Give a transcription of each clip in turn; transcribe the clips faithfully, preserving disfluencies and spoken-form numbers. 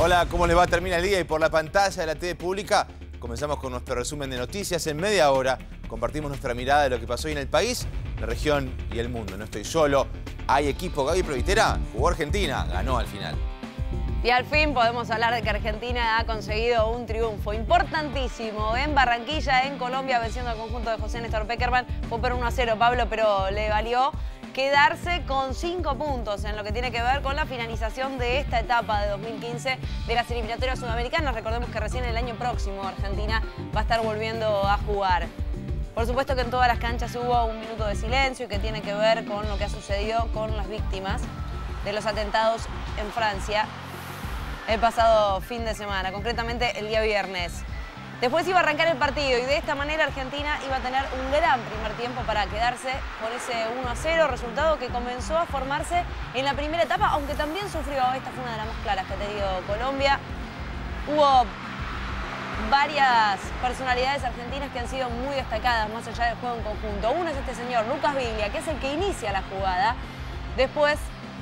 Hola, ¿cómo les va? Termina el día y por la pantalla de la T V Pública comenzamos con nuestro resumen de noticias. En media hora compartimos nuestra mirada de lo que pasó hoy en el país, la región y el mundo. No estoy solo, hay equipo. Gaby Provitera jugó Argentina, ganó al final. Y al fin podemos hablar de que Argentina ha conseguido un triunfo importantísimo en Barranquilla, en Colombia, venciendo al conjunto de José Néstor Peckerman. Fue por uno a cero, Pablo, pero le valió quedarse con cinco puntos en lo que tiene que ver con la finalización de esta etapa de dos mil quince de las eliminatorias sudamericanas. Recordemos que recién el año próximo Argentina va a estar volviendo a jugar. Por supuesto que en todas las canchas hubo un minuto de silencio que tiene que ver con lo que ha sucedido con las víctimas de los atentados en Francia el pasado fin de semana, concretamente el día viernes. Después iba a arrancar el partido y de esta manera Argentina iba a tener un gran primer tiempo para quedarse con ese uno a cero, resultado que comenzó a formarse en la primera etapa, aunque también sufrió, esta fue una de las más claras que ha tenido Colombia. Hubo varias personalidades argentinas que han sido muy destacadas más allá del juego en conjunto. Uno es este señor, Lucas Biglia, que es el que inicia la jugada. Después,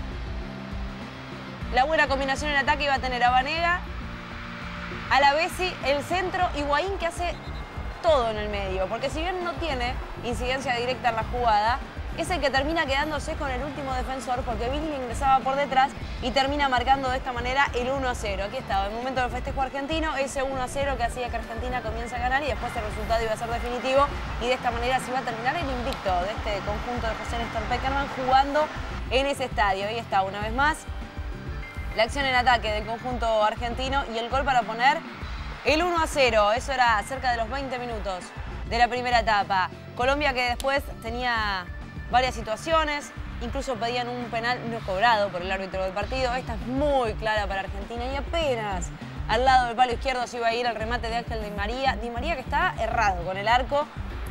la buena combinación en ataque iba a tener a Vanega, a la Bessi, el centro, Higuaín, que hace todo en el medio, porque si bien no tiene incidencia directa en la jugada, es el que termina quedándose con el último defensor, porque Biglia ingresaba por detrás y termina marcando de esta manera el uno a cero. Aquí estaba, el momento del festejo argentino, ese uno a cero que hacía que Argentina comience a ganar y después el resultado iba a ser definitivo y de esta manera se iba a terminar el invicto de este conjunto de José Néstor Peckerman jugando en ese estadio. Ahí está, una vez más, la acción en ataque del conjunto argentino y el gol para poner el uno a cero. Eso era cerca de los veinte minutos de la primera etapa. Colombia, que después tenía varias situaciones, incluso pedían un penal no cobrado por el árbitro del partido. Esta es muy clara para Argentina y apenas al lado del palo izquierdo se iba a ir el remate de Ángel Di María. Di María que está errado con el arco.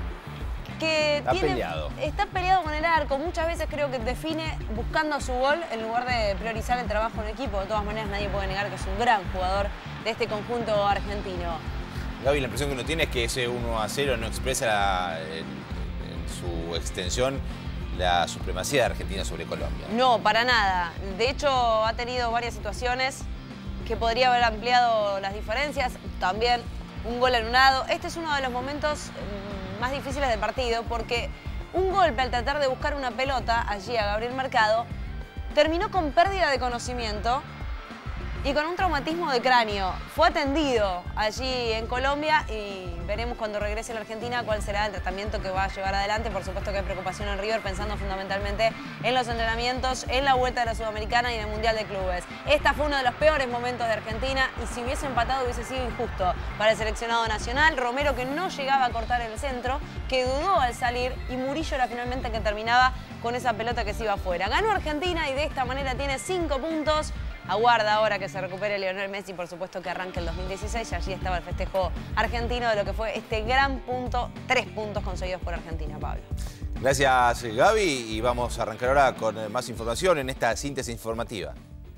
Que está tiene, peleado. Está peleado con el arco. Muchas veces creo que define buscando su gol en lugar de priorizar el trabajo en equipo. De todas maneras, nadie puede negar que es un gran jugador de este conjunto argentino. Gaby, la impresión que uno tiene es que ese uno a cero no expresa la, en, en su extensión la supremacía de Argentina sobre Colombia. No, para nada. De hecho, ha tenido varias situaciones que podría haber ampliado las diferencias. También un gol anulado. Este es uno de los momentos más difíciles del partido porque un golpe al tratar de buscar una pelota allí a Gabriel Mercado terminó con pérdida de conocimiento y con un traumatismo de cráneo. Fue atendido allí en Colombia y veremos cuando regrese a la Argentina cuál será el tratamiento que va a llevar adelante. Por supuesto que hay preocupación en River pensando fundamentalmente en los entrenamientos, en la vuelta de la Sudamericana y en el Mundial de Clubes. Esta fue uno de los peores momentos de Argentina y si hubiese empatado hubiese sido injusto para el seleccionado nacional. Romero, que no llegaba a cortar el centro, que dudó al salir y Murillo era finalmente el que terminaba con esa pelota que se iba afuera. Ganó Argentina y de esta manera tiene cinco puntos. Aguarda ahora que se recupere Lionel Messi, por supuesto que arranque el dos mil dieciséis y allí estaba el festejo argentino de lo que fue este gran punto, tres puntos conseguidos por Argentina, Pablo. Gracias, Gaby, y vamos a arrancar ahora con más información en esta síntesis informativa.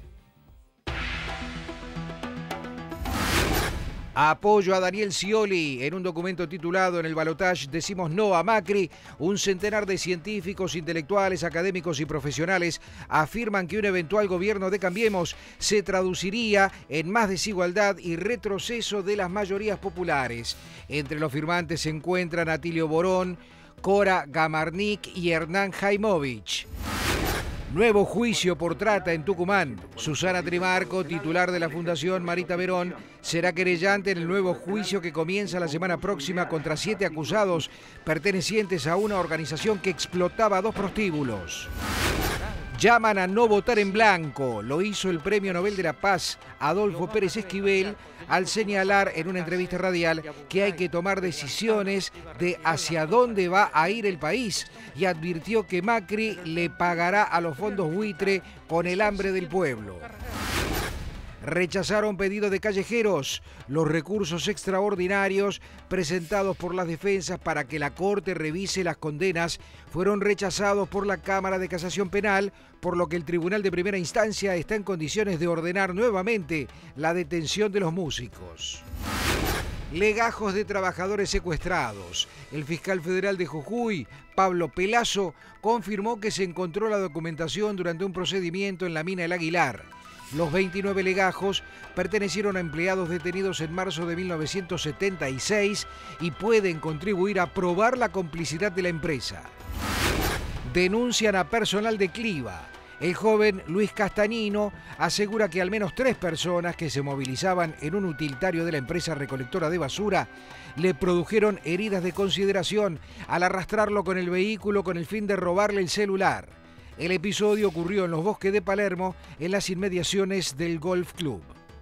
Apoyo a Daniel Scioli. En un documento titulado En el balotaje decimos no a Macri, un centenar de científicos, intelectuales, académicos y profesionales afirman que un eventual gobierno de Cambiemos se traduciría en más desigualdad y retroceso de las mayorías populares. Entre los firmantes se encuentran Atilio Borón, Cora Gamarnik y Hernán Jaimovich. Nuevo juicio por trata en Tucumán. Susana Trimarco, titular de la Fundación Marita Verón, será querellante en el nuevo juicio que comienza la semana próxima contra siete acusados pertenecientes a una organización que explotaba dos prostíbulos. Llaman a no votar en blanco. Lo hizo el Premio Nobel de la Paz, Adolfo Pérez Esquivel, al señalar en una entrevista radial que hay que tomar decisiones de hacia dónde va a ir el país y advirtió que Macri le pagará a los fondos buitre con el hambre del pueblo. Rechazaron pedido de callejeros. Los recursos extraordinarios presentados por las defensas para que la Corte revise las condenas fueron rechazados por la Cámara de Casación Penal, por lo que el Tribunal de Primera Instancia está en condiciones de ordenar nuevamente la detención de los músicos. Legajos de trabajadores secuestrados. El fiscal federal de Jujuy, Pablo Pelazo, confirmó que se encontró la documentación durante un procedimiento en la mina El Aguilar. Los veintinueve legajos pertenecieron a empleados detenidos en marzo de mil novecientos setenta y seis y pueden contribuir a probar la complicidad de la empresa. Denuncian a personal de Cliva. El joven Luis Castañino asegura que al menos tres personas que se movilizaban en un utilitario de la empresa recolectora de basura le produjeron heridas de consideración al arrastrarlo con el vehículo con el fin de robarle el celular. El episodio ocurrió en los bosques de Palermo, en las inmediaciones del Golf Club.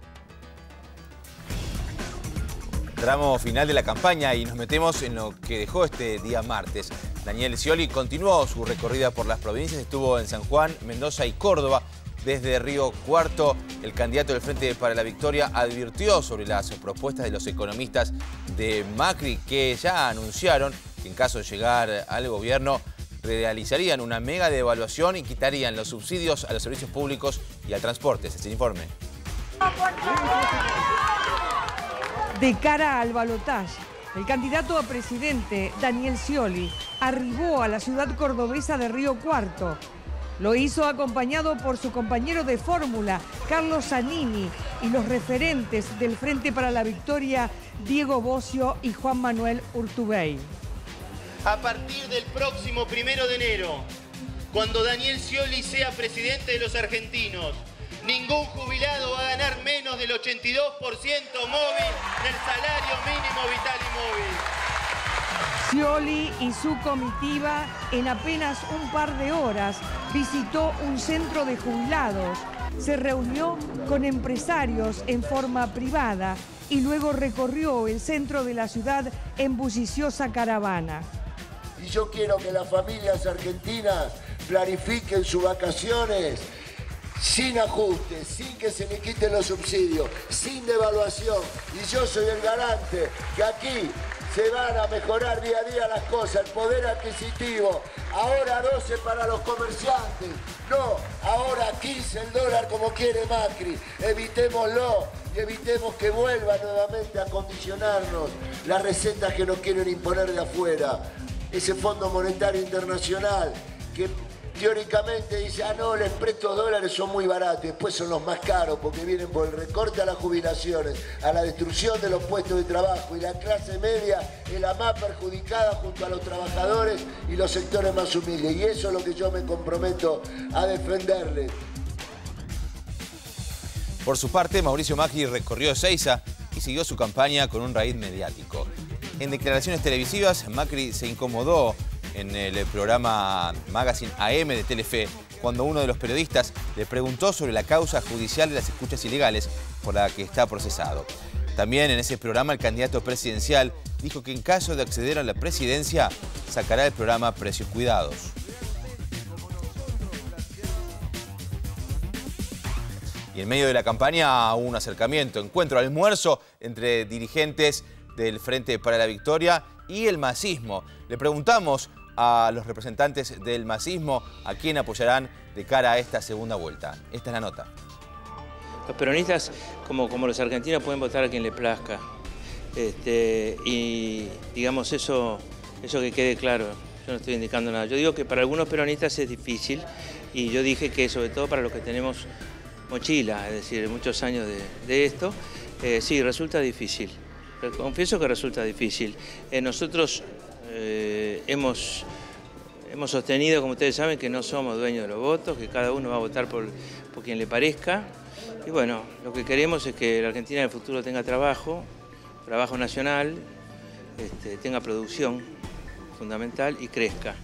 Tramo final de la campaña y nos metemos en lo que dejó este día martes. Daniel Scioli continuó su recorrida por las provincias, estuvo en San Juan, Mendoza y Córdoba. Desde Río Cuarto, el candidato del Frente para la Victoria advirtió sobre las propuestas de los economistas de Macri, que ya anunciaron que en caso de llegar al gobierno realizarían una mega devaluación y quitarían los subsidios a los servicios públicos y al transporte. Este es el informe. De cara al balotaje, el candidato a presidente, Daniel Scioli, arribó a la ciudad cordobesa de Río Cuarto. Lo hizo acompañado por su compañero de fórmula, Carlos Zanini, y los referentes del Frente para la Victoria, Diego Bocio y Juan Manuel Urtubey. A partir del próximo primero de enero, cuando Daniel Scioli sea presidente de los argentinos, ningún jubilado va a ganar menos del ochenta y dos por ciento móvil del salario mínimo vital y móvil. Scioli y su comitiva en apenas un par de horas visitó un centro de jubilados, se reunió con empresarios en forma privada y luego recorrió el centro de la ciudad en bulliciosa caravana. Y yo quiero que las familias argentinas planifiquen sus vacaciones sin ajustes, sin que se le quiten los subsidios, sin devaluación. Y yo soy el garante que aquí se van a mejorar día a día las cosas, el poder adquisitivo. Ahora doce para los comerciantes, no, ahora quince el dólar como quiere Macri. Evitémoslo y evitemos que vuelva nuevamente a condicionarnos las recetas que nos quieren imponer de afuera. Ese Fondo Monetario Internacional que teóricamente dice, ah no, les presto dólares, son muy baratos, después son los más caros porque vienen por el recorte a las jubilaciones, a la destrucción de los puestos de trabajo, y la clase media es la más perjudicada junto a los trabajadores y los sectores más humildes, y eso es lo que yo me comprometo a defenderles. Por su parte, Mauricio Macri recorrió Ezeiza y siguió su campaña con un raíz mediático. En declaraciones televisivas, Macri se incomodó en el programa Magazine A M de Telefe, cuando uno de los periodistas le preguntó sobre la causa judicial de las escuchas ilegales por la que está procesado. También en ese programa el candidato presidencial dijo que en caso de acceder a la presidencia sacará el programa Precios Cuidados. Y en medio de la campaña hubo un acercamiento, encuentro, almuerzo entre dirigentes del Frente para la Victoria y el masismo. Le preguntamos a los representantes del masismo a quién apoyarán de cara a esta segunda vuelta. Esta es la nota. Los peronistas, como, como los argentinos, pueden votar a quien le plazca. Este, y digamos eso, eso que quede claro. Yo no estoy indicando nada. Yo digo que para algunos peronistas es difícil, y yo dije que sobre todo para los que tenemos mochila, es decir, muchos años de, de esto, eh, sí, resulta difícil. Confieso que resulta difícil. Eh, nosotros eh, hemos, hemos sostenido, como ustedes saben, que no somos dueños de los votos, que cada uno va a votar por, por quien le parezca. Y bueno, lo que queremos es que la Argentina en el futuro tenga trabajo, trabajo nacional, este, tenga producción fundamental y crezca.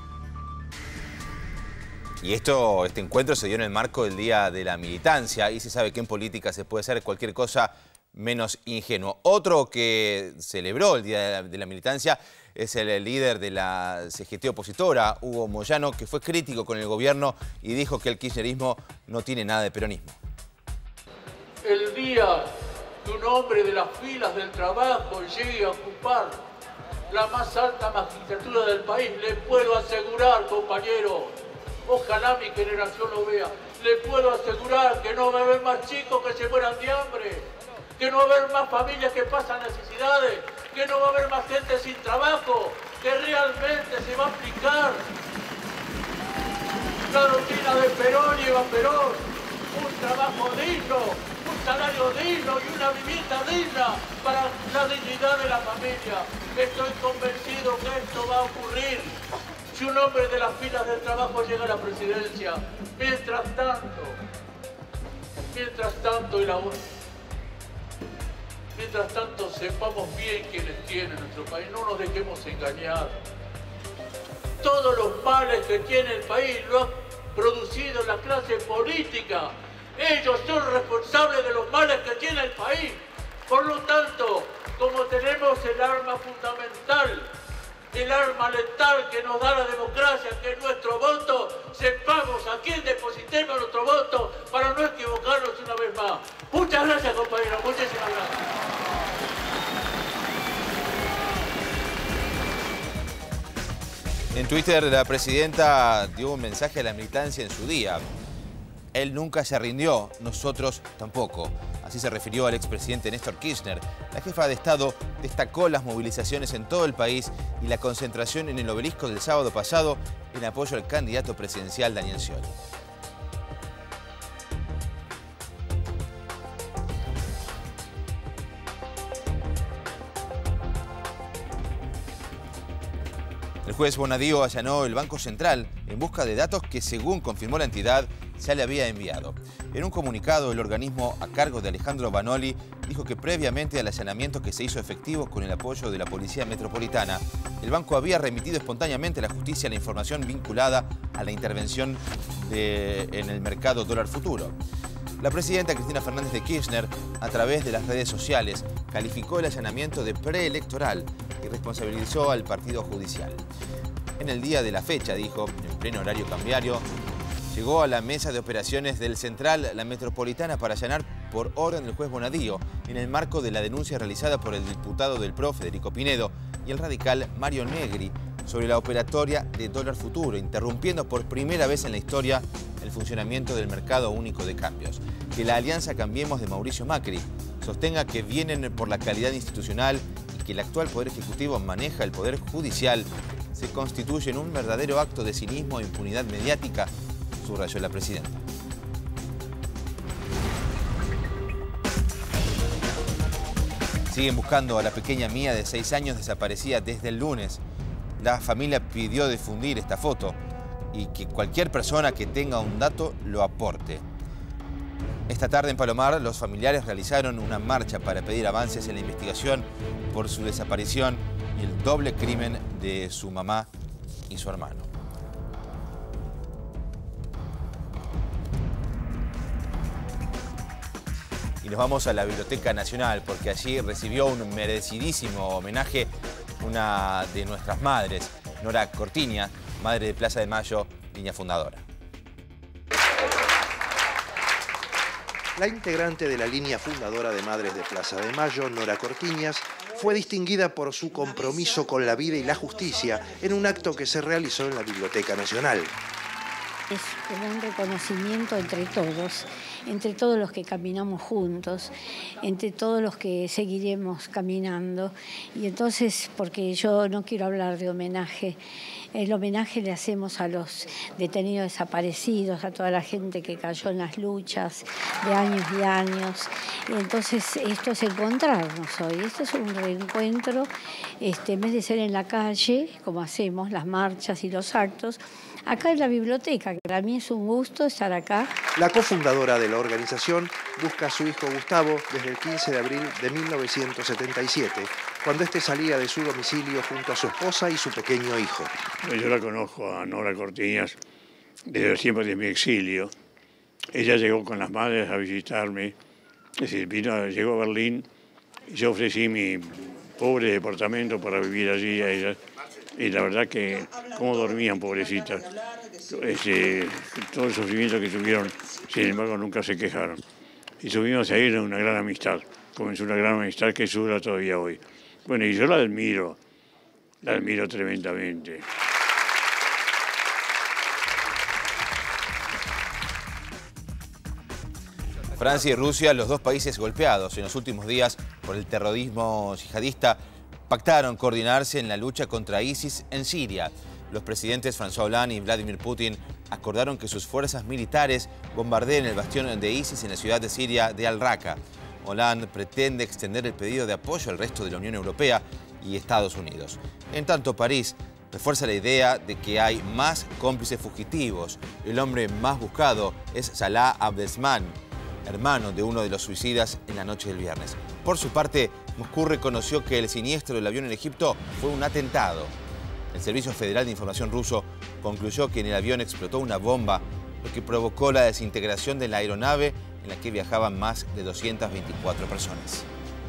Y esto, este encuentro se dio en el marco del Día de la Militancia, y se sabe que en política se puede hacer cualquier cosa menos ingenuo. Otro que celebró el Día de la, de la Militancia es el líder de la C G T opositora, Hugo Moyano, que fue crítico con el gobierno y dijo que el kirchnerismo no tiene nada de peronismo. El día que un hombre de las filas del trabajo llegue a ocupar la más alta magistratura del país, le puedo asegurar, compañero, ojalá mi generación lo vea, le puedo asegurar que no va a haber más chicos que se mueran de hambre, que no va a haber más familias que pasan necesidades, que no va a haber más gente sin trabajo, que realmente se va a aplicar la doctrina de Perón y Eva Perón, un trabajo digno, un salario digno y una vivienda digna para la dignidad de la familia. Estoy convencido que esto va a ocurrir si un hombre de las filas del trabajo llega a la presidencia. Mientras tanto, mientras tanto, y la Mientras tanto, sepamos bien quiénes tienen nuestro país, no nos dejemos engañar. Todos los males que tiene el país lo ha producido la clase política. Ellos son responsables de los males que tiene el país. Por lo tanto, como tenemos el arma fundamental, el arma letal que nos da la democracia, que es nuestro voto, sepamos a quién depositemos nuestro voto para no equivocarnos una vez más. Muchas gracias, compañeros. Muchísimas gracias. En Twitter, la presidenta dio un mensaje a la militancia en su día. Él nunca se rindió, nosotros tampoco. Así se refirió al expresidente Néstor Kirchner. La jefa de Estado destacó las movilizaciones en todo el país y la concentración en el obelisco del sábado pasado en apoyo al candidato presidencial Daniel Scioli. El juez Bonadío allanó el Banco Central en busca de datos que, según confirmó la entidad, ya le había enviado. En un comunicado, el organismo a cargo de Alejandro Banoli dijo que previamente al allanamiento que se hizo efectivo con el apoyo de la Policía Metropolitana, el banco había remitido espontáneamente a la justicia la información vinculada a la intervención de, en el mercado dólar futuro. La presidenta Cristina Fernández de Kirchner, a través de las redes sociales, calificó el allanamiento de preelectoral y responsabilizó al partido judicial. En el día de la fecha, dijo, en pleno horario cambiario, llegó a la mesa de operaciones del Central la Metropolitana para allanar por orden del juez Bonadío, en el marco de la denuncia realizada por el diputado del P R O, Federico Pinedo, y el radical Mario Negri, sobre la operatoria de dólar futuro, interrumpiendo por primera vez en la historia el funcionamiento del mercado único de cambios. Que la alianza Cambiemos de Mauricio Macri sostenga que vienen por la calidad institucional y que el actual Poder Ejecutivo maneja el Poder Judicial se constituye en un verdadero acto de cinismo e impunidad mediática, subrayó la presidenta. Siguen buscando a la pequeña Mía de seis años desaparecida desde el lunes. La familia pidió difundir esta foto y que cualquier persona que tenga un dato lo aporte. Esta tarde en Palomar, los familiares realizaron una marcha para pedir avances en la investigación por su desaparición y el doble crimen de su mamá y su hermano. Y nos vamos a la Biblioteca Nacional porque allí recibió un merecidísimo homenaje una de nuestras madres, Nora Cortiñas, madre de Plaza de Mayo, niña fundadora. La integrante de la línea fundadora de Madres de Plaza de Mayo, Nora Cortiñas, fue distinguida por su compromiso con la vida y la justicia en un acto que se realizó en la Biblioteca Nacional. Es como un reconocimiento entre todos, entre todos los que caminamos juntos, entre todos los que seguiremos caminando. Y entonces, porque yo no quiero hablar de homenaje, el homenaje le hacemos a los detenidos desaparecidos, a toda la gente que cayó en las luchas de años y años. Y entonces esto es encontrarnos hoy, esto es un reencuentro, este, en vez de ser en la calle, como hacemos las marchas y los actos, acá en la biblioteca, que para mí es un gusto estar acá. La cofundadora de la organización busca a su hijo Gustavo desde el quince de abril de mil novecientos setenta y siete, cuando este salía de su domicilio junto a su esposa y su pequeño hijo. Yo la conozco a Nora Cortiñas desde siempre de mi exilio. Ella llegó con las madres a visitarme, es decir, vino, llegó a Berlín y yo ofrecí mi pobre departamento para vivir allí a ellas. Y la verdad que cómo dormían, pobrecitas. Este, todo el sufrimiento que tuvieron, sin embargo, nunca se quejaron. Y subimos a ir en una gran amistad. Comenzó una gran amistad que dura todavía hoy. Bueno, y yo la admiro, la admiro tremendamente. Francia y Rusia, los dos países golpeados en los últimos días por el terrorismo yihadista, pactaron coordinarse en la lucha contra ISIS en Siria. Los presidentes François Hollande y Vladimir Putin acordaron que sus fuerzas militares bombardeen el bastión de ISIS en la ciudad de Siria de Al-Raqqa. Hollande pretende extender el pedido de apoyo al resto de la Unión Europea y Estados Unidos. En tanto, París refuerza la idea de que hay más cómplices fugitivos. El hombre más buscado es Salah Abdeslam, hermano de uno de los suicidas en la noche del viernes. Por su parte, Moscú reconoció que el siniestro del avión en Egipto fue un atentado. El Servicio Federal de Información ruso concluyó que en el avión explotó una bomba, lo que provocó la desintegración de la aeronave en la que viajaban más de doscientas veinticuatro personas.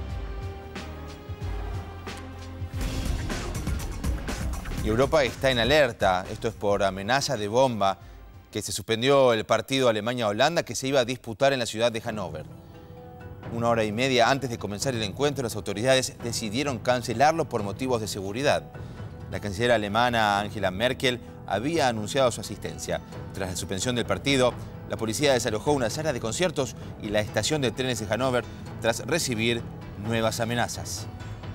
Y Europa está en alerta, esto es por amenaza de bomba, que se suspendió el partido Alemania-Holanda que se iba a disputar en la ciudad de Hannover. Una hora y media antes de comenzar el encuentro, las autoridades decidieron cancelarlo por motivos de seguridad. La canciller alemana Angela Merkel había anunciado su asistencia. Tras la suspensión del partido, la policía desalojó una sala de conciertos y la estación de trenes de Hannover tras recibir nuevas amenazas.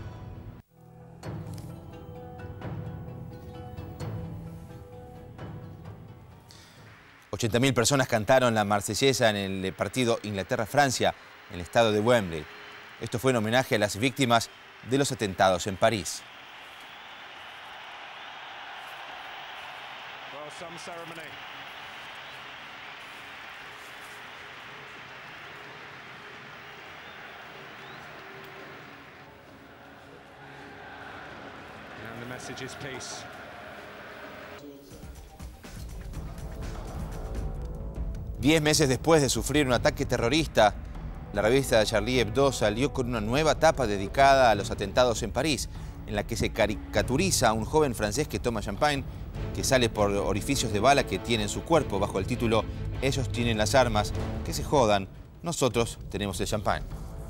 ochenta mil personas cantaron la marsellesa en el partido Inglaterra-Francia en el estadio de Wembley. Esto fue en homenaje a las víctimas de los atentados en París. And the message is peace. Diez meses después de sufrir un ataque terrorista, la revista Charlie Hebdo salió con una nueva tapa dedicada a los atentados en París, en la que se caricaturiza a un joven francés que toma champagne, que sale por orificios de bala que tiene en su cuerpo, bajo el título "Ellos tienen las armas, que se jodan, nosotros tenemos el champagne".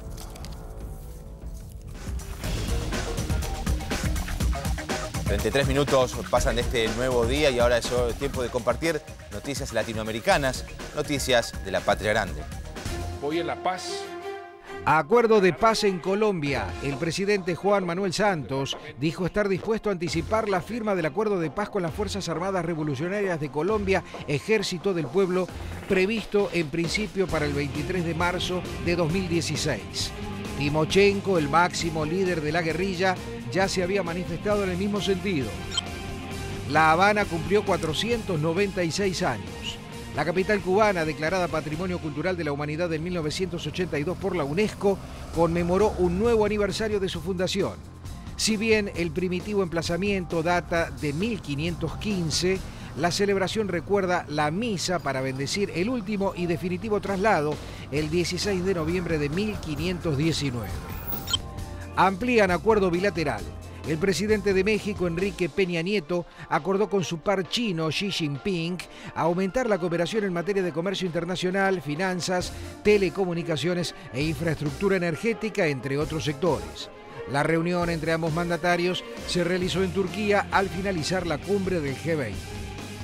treinta y tres minutos pasan de este nuevo día y ahora es tiempo de compartir noticias latinoamericanas, noticias de la patria grande. Hoy en La Paz. Acuerdo de paz en Colombia. El presidente Juan Manuel Santos dijo estar dispuesto a anticipar la firma del acuerdo de paz con las Fuerzas Armadas Revolucionarias de Colombia, Ejército del Pueblo, previsto en principio para el veintitrés de marzo de dos mil dieciséis. Timochenko, el máximo líder de la guerrilla, ya se había manifestado en el mismo sentido. La Habana cumplió cuatrocientos noventa y seis años. La capital cubana, declarada Patrimonio Cultural de la Humanidad en mil novecientos ochenta y dos por la UNESCO, conmemoró un nuevo aniversario de su fundación. Si bien el primitivo emplazamiento data de mil quinientos quince, la celebración recuerda la misa para bendecir el último y definitivo traslado el dieciséis de noviembre de mil quinientos diecinueve. Amplían acuerdo bilateral. El presidente de México, Enrique Peña Nieto, acordó con su par chino, Xi Jinping, aumentar la cooperación en materia de comercio internacional, finanzas, telecomunicaciones e infraestructura energética, entre otros sectores. La reunión entre ambos mandatarios se realizó en Turquía al finalizar la cumbre del G veinte.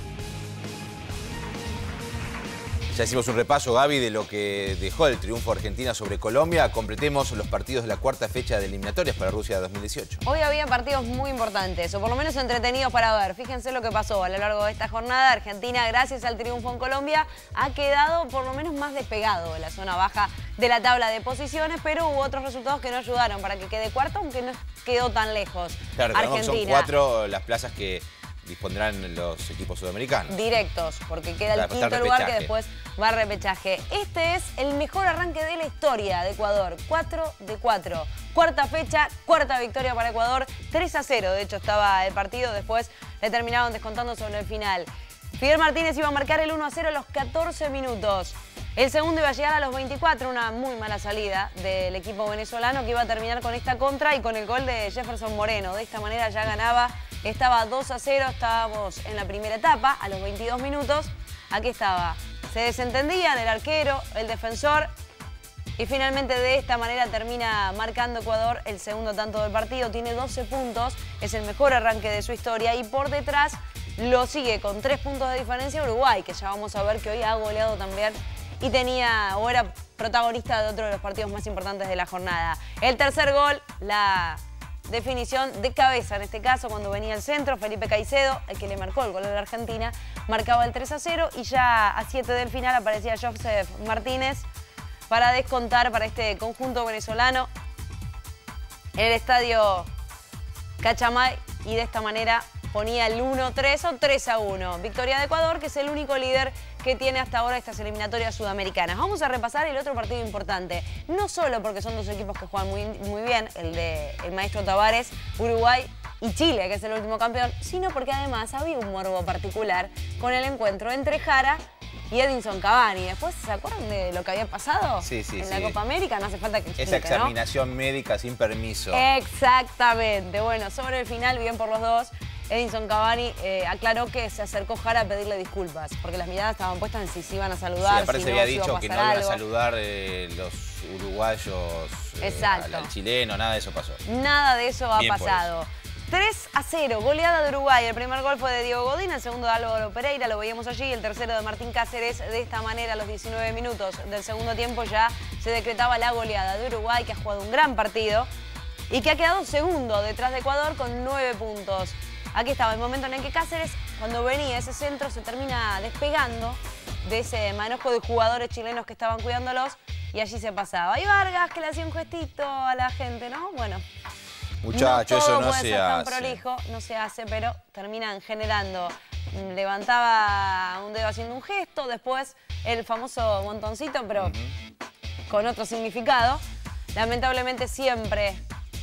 Ya hicimos un repaso, Gaby, de lo que dejó el triunfo de Argentina sobre Colombia. Completemos los partidos de la cuarta fecha de eliminatorias para Rusia dos mil dieciocho. Hoy había partidos muy importantes, o por lo menos entretenidos para ver. Fíjense lo que pasó a lo largo de esta jornada. Argentina, gracias al triunfo en Colombia, ha quedado por lo menos más despegado de la zona baja de la tabla de posiciones, pero hubo otros resultados que no ayudaron para que quede cuarto, aunque no quedó tan lejos. Claro, Argentina. Son cuatro las plazas que dispondrán los equipos sudamericanos. Directos, porque queda el quinto lugar que después va a repechaje. Este es el mejor arranque de la historia de Ecuador. cuatro de cuatro. Cuarta fecha, cuarta victoria para Ecuador. tres a cero, de hecho, estaba el partido. Después le terminaron descontando sobre el final. Fidel Martínez iba a marcar el uno a cero a los catorce minutos. El segundo iba a llegar a los veinticuatro, una muy mala salida del equipo venezolano que iba a terminar con esta contra y con el gol de Jefferson Moreno. De esta manera ya ganaba, estaba dos a cero, estábamos en la primera etapa, a los veintidós minutos. Aquí estaba, se desentendían el arquero, el defensor y finalmente de esta manera termina marcando Ecuador el segundo tanto del partido. Tiene doce puntos, es el mejor arranque de su historia y por detrás lo sigue con tres puntos de diferencia Uruguay, que ya vamos a ver que hoy ha goleado también y tenía o era protagonista de otro de los partidos más importantes de la jornada. El tercer gol, la definición de cabeza, en este caso cuando venía el centro, Felipe Caicedo, el que le marcó el gol de la Argentina, marcaba el tres a cero y ya a siete del final aparecía Joseph Martínez para descontar para este conjunto venezolano en el estadio Cachamay y de esta manera ponía el uno tres o tres a uno. Victoria de Ecuador, que es el único líder que tiene hasta ahora estas eliminatorias sudamericanas. Vamos a repasar el otro partido importante. No solo porque son dos equipos que juegan muy, muy bien, el de el maestro Tavares, Uruguay y Chile, que es el último campeón, sino porque además había un morbo particular con el encuentro entre Jara y Edinson Cavani. Después, ¿se acuerdan de lo que había pasado? Sí, sí, en sí. la Copa América, no hace falta que explique, Esa examinación ¿no? médica sin permiso. Exactamente. Bueno, sobre el final, bien por los dos, Edinson Cavani eh, aclaró que se acercó Jara a pedirle disculpas, porque las miradas estaban puestas en si se iban a saludar, sí, aparte si se no, había si iba a dicho que no pasar iban a algo. saludar eh, los uruguayos eh, Exacto. al, al chileno, nada de eso pasó. Nada de eso ha Bien por pasado. tres a cero, goleada de Uruguay. El primer gol fue de Diego Godín, el segundo de Álvaro Pereira, lo veíamos allí, el tercero de Martín Cáceres. De esta manera, a los diecinueve minutos del segundo tiempo ya se decretaba la goleada de Uruguay, que ha jugado un gran partido y que ha quedado segundo detrás de Ecuador con nueve puntos. Aquí estaba el momento en el que Cáceres, cuando venía ese centro, se termina despegando de ese manojo de jugadores chilenos que estaban cuidándolos y allí se pasaba. Y Vargas, que le hacía un gestito a la gente, ¿no? Bueno, muchacho, no todo eso no puede se ser tan hace. prolijo, no se hace, pero terminan generando. Levantaba un dedo haciendo un gesto, después el famoso montoncito, pero uh-huh. con otro significado. Lamentablemente siempre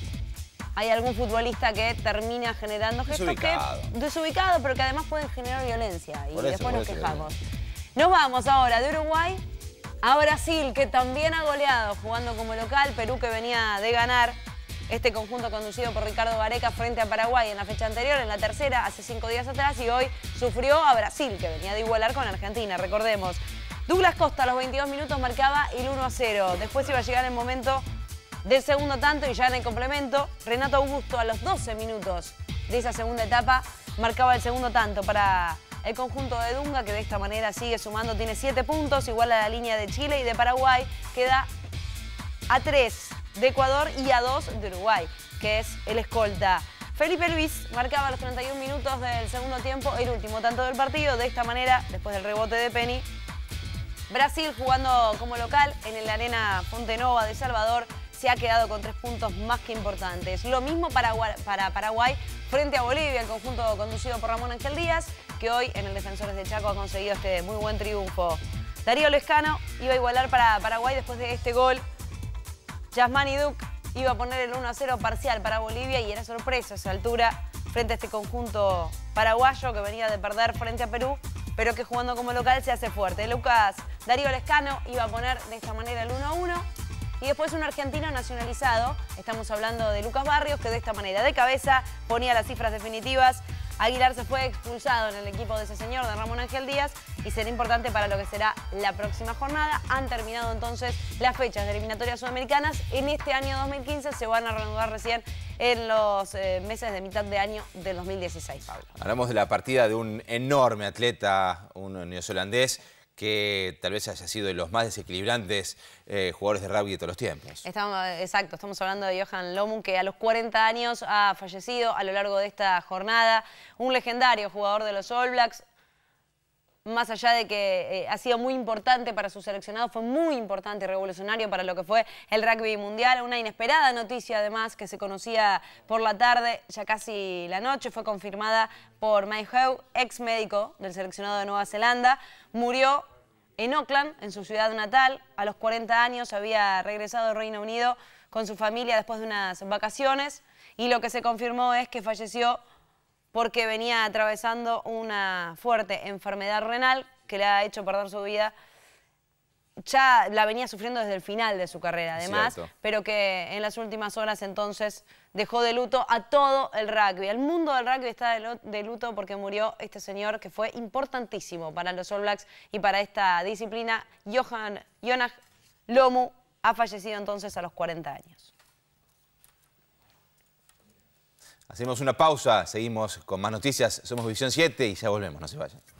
hay algún futbolista que termina generando gestos desubicado. que desubicado, pero que además pueden generar violencia y por eso, después nos eso, quejamos. Nos vamos ahora de Uruguay a Brasil, que también ha goleado jugando como local. Perú, que venía de ganar este conjunto conducido por Ricardo Gareca frente a Paraguay en la fecha anterior, en la tercera, hace cinco días atrás, y hoy sufrió a Brasil, que venía de igualar con Argentina, recordemos. Douglas Costa a los veintidós minutos marcaba el uno a cero. Después iba a llegar el momento del segundo tanto y ya en el complemento, Renato Augusto a los doce minutos de esa segunda etapa marcaba el segundo tanto para el conjunto de Dunga, que de esta manera sigue sumando, tiene siete puntos, igual a la línea de Chile y de Paraguay, queda a tres de Ecuador y a dos de Uruguay, que es el escolta. Felipe Luis marcaba a los treinta y un minutos del segundo tiempo el último tanto del partido. De esta manera, después del rebote de Penny, Brasil, jugando como local en el Arena Fonte Nova de Salvador, se ha quedado con tres puntos más que importantes. Lo mismo para, para Paraguay frente a Bolivia, el conjunto conducido por Ramón Ángel Díaz, que hoy en el Defensores de Chaco ha conseguido este muy buen triunfo. Darío Lescano iba a igualar para Paraguay después de este gol. Yasmani Duque iba a poner el uno a cero parcial para Bolivia y era sorpresa a esa altura frente a este conjunto paraguayo que venía de perder frente a Perú, pero que jugando como local se hace fuerte. Lucas Darío Lescano iba a poner de esta manera el uno a uno. Y después un argentino nacionalizado, estamos hablando de Lucas Barrios, que de esta manera de cabeza ponía las cifras definitivas. Aguilar se fue expulsado en el equipo de ese señor, de Ramón Ángel Díaz, y será importante para lo que será la próxima jornada. Han terminado entonces las fechas de eliminatorias sudamericanas. En este año dos mil quince se van a reanudar recién en los eh, meses de mitad de año del dos mil dieciséis, Pablo. Hablamos de la partida de un enorme atleta, un neozelandés, que tal vez haya sido de los más desequilibrantes eh, jugadores de rugby de todos los tiempos. Estamos, exacto, estamos hablando de Johan Lomu, que a los cuarenta años ha fallecido a lo largo de esta jornada. Un legendario jugador de los All Blacks, más allá de que eh, ha sido muy importante para su seleccionado, fue muy importante y revolucionario para lo que fue el rugby mundial. Una inesperada noticia, además, que se conocía por la tarde, ya casi la noche, fue confirmada por Mike Howe, ex médico del seleccionado de Nueva Zelanda. Murió en Auckland, en su ciudad natal. A los cuarenta años había regresado al Reino Unido con su familia después de unas vacaciones, y lo que se confirmó es que falleció porque venía atravesando una fuerte enfermedad renal que le ha hecho perder su vida. Ya la venía sufriendo desde el final de su carrera, además, Cierto. pero que en las últimas horas entonces dejó de luto a todo el rugby. El mundo del rugby está de luto porque murió este señor que fue importantísimo para los All Blacks y para esta disciplina. Johan Jonas Lomu ha fallecido entonces a los cuarenta años. Hacemos una pausa, seguimos con más noticias. Somos Visión siete y ya volvemos, no se vayan.